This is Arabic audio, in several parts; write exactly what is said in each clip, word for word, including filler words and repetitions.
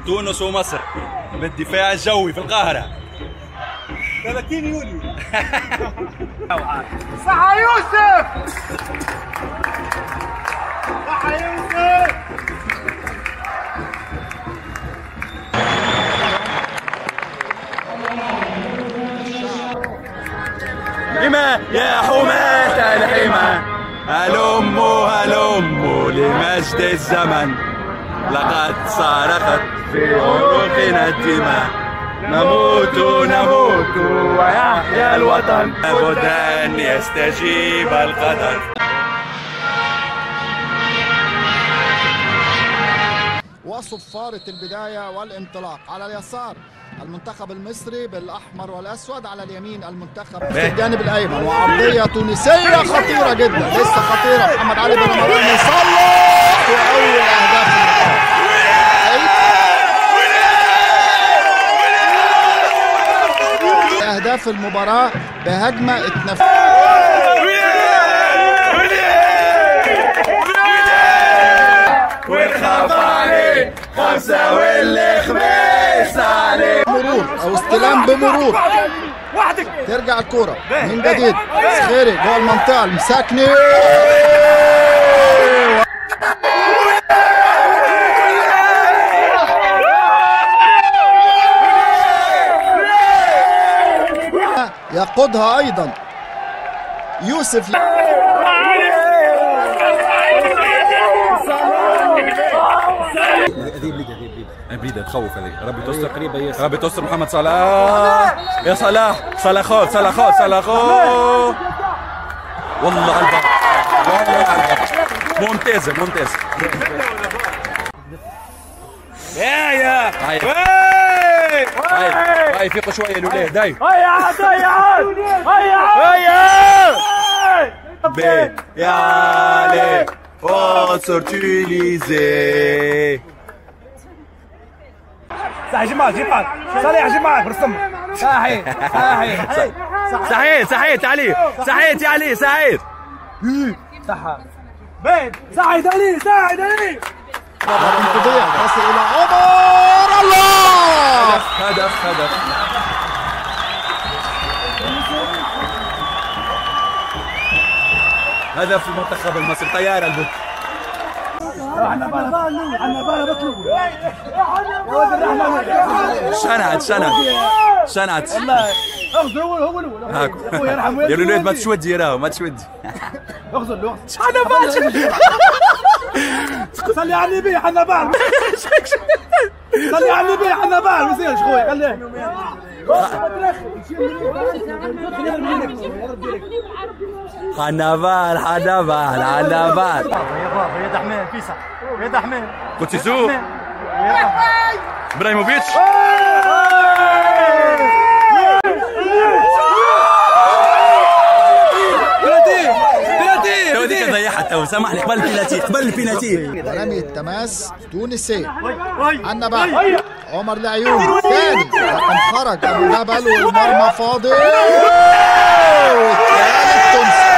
تونس ومصر بالدفاع الجوي في القاهرة. ثلاثين يوليو. صح يوسف. صح يوسف. لما يا حماة الحمى هلموا هلموا لمجد الزمن، لقد صرخت في عنقنا الدماء، نموت نموت ويحيا الوطن، لابد أن يستجيب القدر. وصفارة البداية والانطلاق. على اليسار المنتخب المصري بالاحمر والاسود، على اليمين المنتخب في الجانب الايمن، وعرضيه تونسيه خطيره جدا، لسه خطيره. محمد علي بن مروان يصلح واول اهداف المباراه. اهداف المباراه بهجمه اتنفذت. والخاف عليه خمسة والخميس عليه. مرور او استلام بمرور، ترجع الكرة من جديد. سخيري جوه المنطقة المساكني، يقودها ايضا يوسف. بريدة تخوف هذيك. ربي تستر قريبة، ربي تستر. محمد صلاح، يا صلاح، صلاح خود صلاح خود صلاح خود. والله على الباب، والله على الباب. ممتازة ممتازة. يا يا هاي هاي هاي فيقوا شوية الولاد. هاي هيا عاد هيا عاد هيا عاد هيا يا علي انصر تونيزي. صحيح جماعة جماعة صحيح جماعة برسم. صحيح صحيح صحيح صحيح علي صحيح يا علي صحيح صح بين سعيد علي سعيد علي. تضيع تصل الى عمر. الله هدف هدف. هدف المنتخب المصري. طيارة البوك. احنا بالا احنا بالا بطلب يا ولد الرحمن. شنعت شنعت شنعت والله. اغزل هو هو هاكو يا الولاد ما تشودي راهو ما تشودي. اغزل اغزل حنا بعد. صلي على النبي حنا بعد. صلي على النبي حنا بعد. ما يصيرش خويا خليه. حنبال حنبال حنبال. يا بابا يا دحمان فيصل يا دحمان. كنت سوق ابراهيموفيتش. تو ديك ضيعها. تو سامحني قبل البينالتي قبل البينالتي. رمي التماس تونسي. عنا بقى عمر العيون ثاني رقم خرج ابو جبل والمرمى فاضي. والثالث تونسي.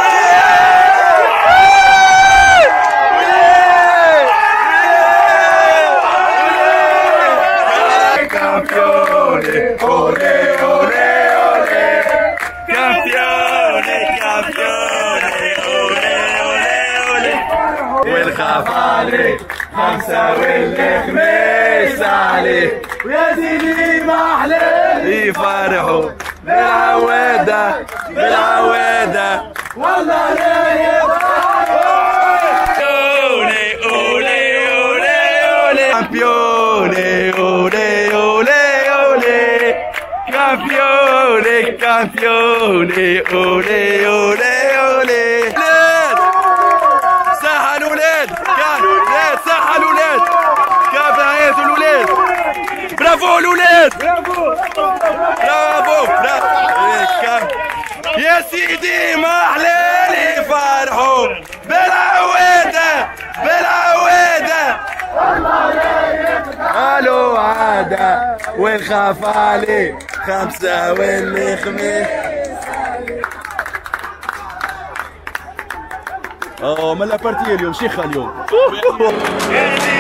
Campione, ole ole ole, campione campione, ole ole ole. والخاف عليك خمسة والخميس عليك، ويا سيدي ما أحلى يفرحوا بالعوادة بالعوادة والله لا يفرحوا. أولي أولي أولي أولي campione أولي أولي أولي campione campione أولي أولي أولي. صحة الولاد ولاد صحة الولاد كيف عيطوا الولاد. برافو الولاد برافو برافو برافو. يا سيدي ما أحلى يفرحوا بالعوادة بالعوادة. الو عادة ونخاف عليه خمسة والخميس. اه ملا بارتي اليوم شيخة اليوم.